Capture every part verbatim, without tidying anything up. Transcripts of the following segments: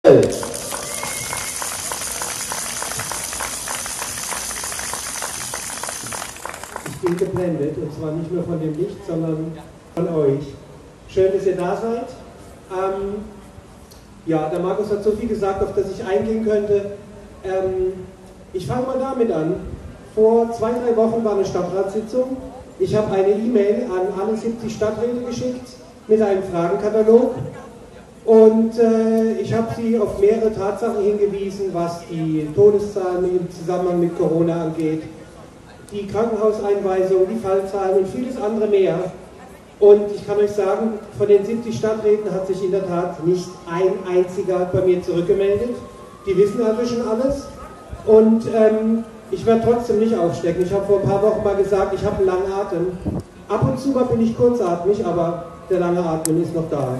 Ich bin geblendet, und zwar nicht nur von dem Licht, sondern von euch. Schön, dass ihr da seid. Ähm, ja, der Markus hat so viel gesagt, auf das ich eingehen könnte. Ähm, ich fange mal damit an. Vor zwei, drei Wochen war eine Stadtratssitzung. Ich habe eine E-Mail an alle siebzig Stadträte geschickt mit einem Fragenkatalog. Und äh, ich habe sie auf mehrere Tatsachen hingewiesen, was die Todeszahlen im Zusammenhang mit Corona angeht, die Krankenhauseinweisung, die Fallzahlen und vieles andere mehr. Und ich kann euch sagen, von den siebzig Stadträten hat sich in der Tat nicht ein einziger bei mir zurückgemeldet. Die wissen also schon alles. Und ähm, ich werde trotzdem nicht aufstecken. Ich habe vor ein paar Wochen mal gesagt, ich habe einen langen Atem. Ab und zu mal bin ich kurzatmig, aber der lange Atem ist noch da.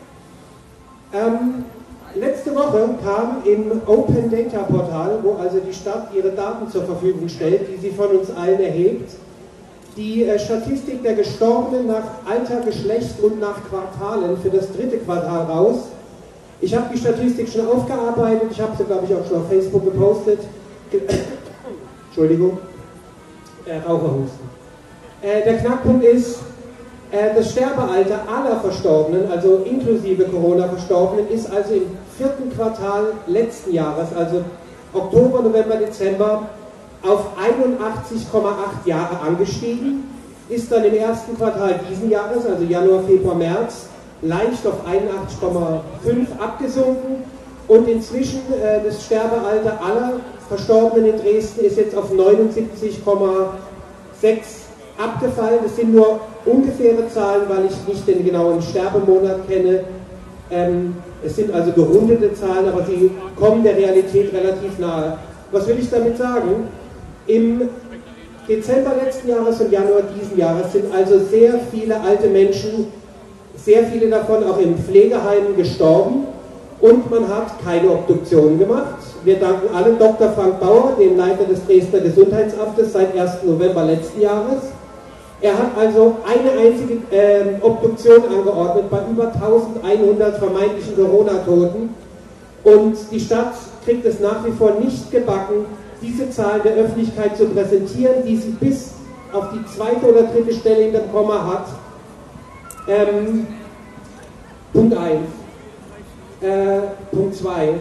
Ähm, letzte Woche kam im Open Data Portal, wo also die Stadt ihre Daten zur Verfügung stellt, die sie von uns allen erhebt, die äh, Statistik der Gestorbenen nach Alter, Geschlecht und nach Quartalen für das dritte Quartal raus. Ich habe die Statistik schon aufgearbeitet, ich habe sie, glaube ich, auch schon auf Facebook gepostet. Ge Entschuldigung, äh, Raucherhusten. Äh, der Knackpunkt ist, äh, das Sterbealter aller Verstorbenen, also inklusive Corona-Verstorbenen, ist also im vierten Quartal letzten Jahres, also Oktober, November, Dezember, auf einundachtzig Komma acht Jahre angestiegen, ist dann im ersten Quartal diesen Jahres, also Januar, Februar, März, leicht auf einundachtzig Komma fünf abgesunken und inzwischen äh, das Sterbealter aller Verstorbenen in Dresden ist jetzt auf neunundsiebzig Komma sechs abgefallen. Das sind nur ungefähre Zahlen, weil ich nicht den genauen Sterbemonat kenne. Ähm, es sind also gerundete Zahlen, aber sie kommen der Realität relativ nahe. Was will ich damit sagen? Im Dezember letzten Jahres und Januar diesen Jahres sind also sehr viele alte Menschen, sehr viele davon auch in Pflegeheimen gestorben und man hat keine Obduktion gemacht. Wir danken allen Doktor Frank Bauer, dem Leiter des Dresdner Gesundheitsamtes, seit ersten November letzten Jahres. Er hat also eine einzige äh, Obduktion angeordnet bei über eintausendeinhundert vermeintlichen Corona-Toten und die Stadt kriegt es nach wie vor nicht gebacken, diese Zahlen der Öffentlichkeit zu präsentieren, die sie bis auf die zweite oder dritte Stelle in dem Komma hat. Ähm, Punkt eins. Äh, Punkt zwei.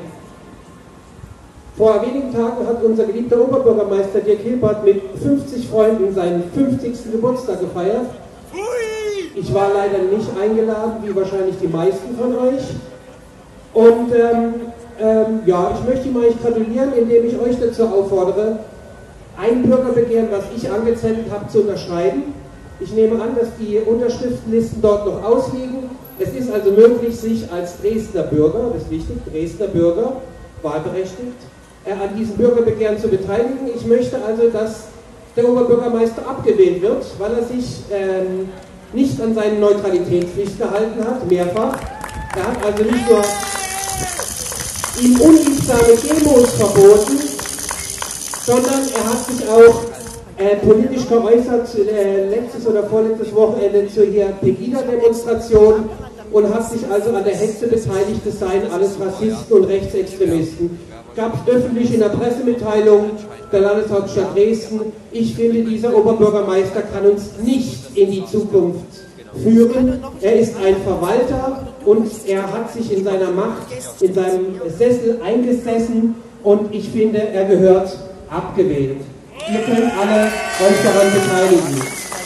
Vor wenigen Tagen hat unser geliebter Oberbürgermeister Dirk Hilbert mit fünfzig Freunden seinen fünfzigsten Geburtstag gefeiert. Ich war leider nicht eingeladen, wie wahrscheinlich die meisten von euch. Und ähm, ähm, ja, ich möchte ihm eigentlich gratulieren, indem ich euch dazu auffordere, ein Bürgerbegehren, was ich angezettelt habe, zu unterschreiben. Ich nehme an, dass die Unterschriftenlisten dort noch ausliegen. Es ist also möglich, sich als Dresdner Bürger, das ist wichtig, Dresdner Bürger, wahlberechtigt, äh, an diesem Bürgerbegehren zu beteiligen. Ich möchte also, dass der Oberbürgermeister abgewählt wird, weil er sich ähm, nicht an seine Neutralitätspflicht gehalten hat, mehrfach. Er hat also nicht nur ihm unliebsame Demos verboten, sondern er hat sich auch äh, politisch geäußert, äh, letztes oder vorletztes Wochenende zur hier Pegida-Demonstration und hat sich also an der Hetze beteiligt, es seien alles Rassisten und Rechtsextremisten. Gab es öffentlich in der Pressemitteilung der Landeshauptstadt Dresden, ich finde, dieser Oberbürgermeister kann uns nicht in die Zukunft führen. Er ist ein Verwalter und er hat sich in seiner Macht, in seinem Sessel eingesessen und ich finde, er gehört abgewählt. Ihr könnt alle euch daran beteiligen.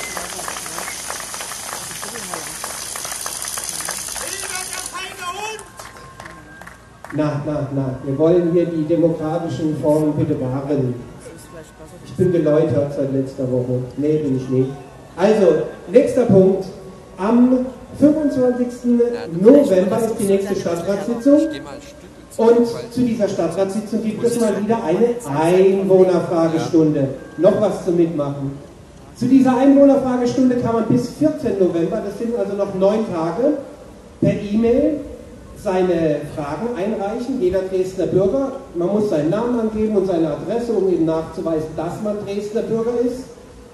Na, na, na, wir wollen hier die demokratischen Formen bitte wahren. Ich bin geläutert seit letzter Woche. Nee, bin ich nicht. Also, nächster Punkt. Am fünfundzwanzigsten November ist die nächste Stadtratssitzung. Und zu dieser Stadtratssitzung gibt es mal wieder eine Einwohnerfragestunde. Noch was zum Mitmachen. Zu dieser Einwohnerfragestunde kann man bis vierzehnten November, das sind also noch neun Tage, per E-Mail seine Fragen einreichen, jeder Dresdner Bürger. Man muss seinen Namen angeben und seine Adresse, um eben nachzuweisen, dass man Dresdner Bürger ist.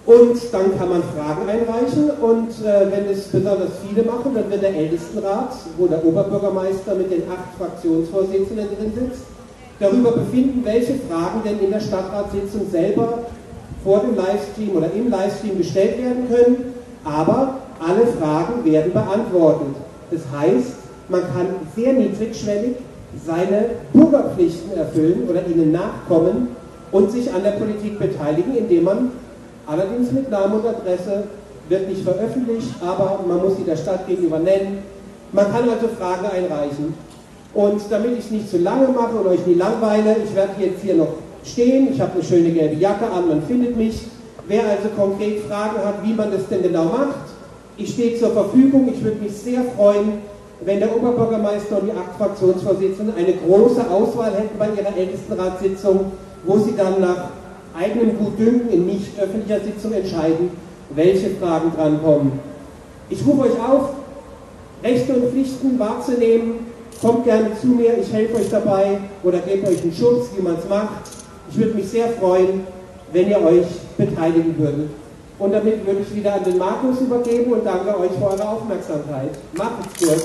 Und dann kann man Fragen einreichen und äh, wenn es besonders viele machen, dann wird der Ältestenrat, wo der Oberbürgermeister mit den acht Fraktionsvorsitzenden drin sitzt, darüber befinden, welche Fragen denn in der Stadtratssitzung selber vor dem Livestream oder im Livestream gestellt werden können, aber alle Fragen werden beantwortet. Das heißt, man kann sehr niedrigschwellig seine Bürgerpflichten erfüllen oder ihnen nachkommen und sich an der Politik beteiligen, indem man, allerdings mit Namen und Adresse, wird nicht veröffentlicht, aber man muss sie der Stadt gegenüber nennen. Man kann also Fragen einreichen. Und damit ich es nicht zu lange mache und euch nie langweile, ich werde jetzt hier noch stehen, ich habe eine schöne gelbe Jacke an, man findet mich. Wer also konkret Fragen hat, wie man das denn genau macht, ich stehe zur Verfügung. Ich würde mich sehr freuen, wenn der Oberbürgermeister und die acht Fraktionsvorsitzenden eine große Auswahl hätten bei ihrer Ältestenratssitzung, wo sie dann nach eigenem Gutdünken in nicht öffentlicher Sitzung entscheiden, welche Fragen drankommen. Ich rufe euch auf, Rechte und Pflichten wahrzunehmen. Kommt gerne zu mir, ich helfe euch dabei oder gebe euch einen Schutz, wie man es macht. Ich würde mich sehr freuen, wenn ihr euch beteiligen würdet. Und damit würde ich wieder an den Markus übergeben und danke euch für eure Aufmerksamkeit. Macht's gut.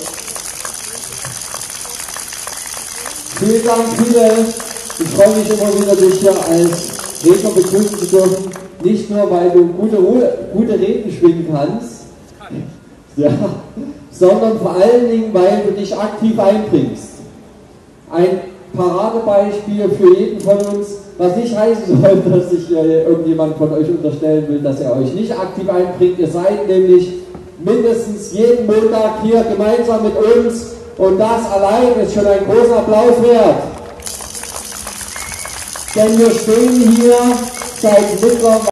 Vielen Dank, Peter. Ich freue mich immer wieder, dich hier als Redner begrüßen zu dürfen. Nicht nur, weil du gute, gute Reden schwingen kannst, ja, sondern vor allen Dingen, weil du dich aktiv einbringst. Ein Paradebeispiel für jeden von uns, was nicht heißen soll, dass sich äh, irgendjemand von euch unterstellen will, dass er euch nicht aktiv einbringt. Ihr seid nämlich mindestens jeden Montag hier gemeinsam mit uns und das allein ist schon ein großer Applaus wert. Denn wir stehen hier seit Mittwoch